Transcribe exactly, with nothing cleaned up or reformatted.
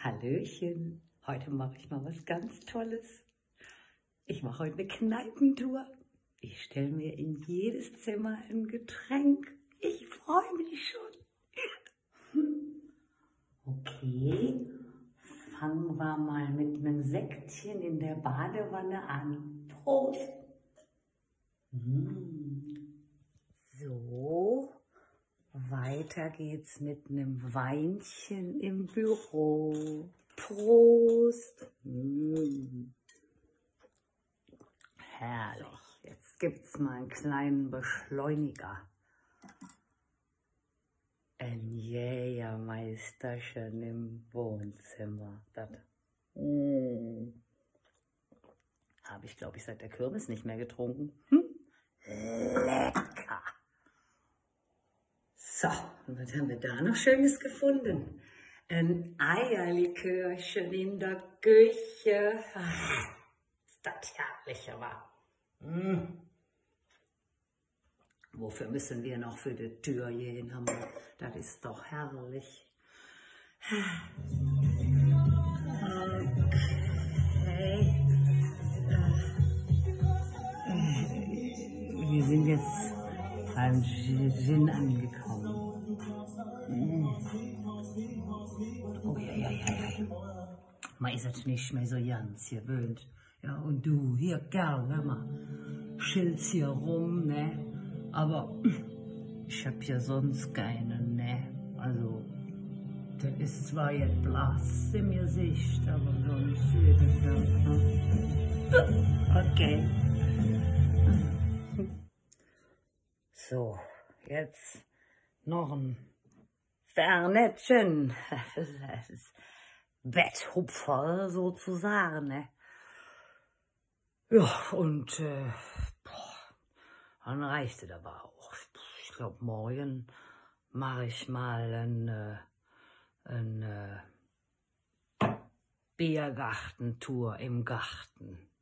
Hallöchen, heute mache ich mal was ganz Tolles. Ich mache heute eine Kneipentour. Ich stelle mir in jedes Zimmer ein Getränk. Ich freue mich schon. Okay, fangen wir mal mit einem Sektchen in der Badewanne an. Prost! So, weiter geht's mit einem Weinchen im Büro. Prost! Mm. Herrlich. Jetzt gibt's mal einen kleinen Beschleuniger. Ein Jägermeisterchen im Wohnzimmer. Das mm. habe ich, glaube ich, seit der Kirmes nicht mehr getrunken. Hm? Lecker! So, und was haben wir da noch Schönes gefunden? Ein Eierlikörchen in der Küche. Ach, ist das herrlich, aber. Mm. Wofür müssen wir noch für die Tür gehen? Das ist doch herrlich. Okay. Wir sind jetzt beim Gin angekommen. Oh ja, ja, ja, ja. Man ist jetzt nicht mehr so ganz gewöhnt. Ja, und du, hier, Kerl, hör mal, chillst hier rum, ne? Aber ich hab ja sonst keinen, ne? Also, das ist zwar jetzt blass im Gesicht, aber sonst wird es ja. Okay. So, jetzt noch ein Fernettchen. Das ist Betthupfer sozusagen, ne? Ja, und äh, boah, dann reicht es aber auch. Ich glaube, morgen mache ich mal eine, eine Biergartentour im Garten.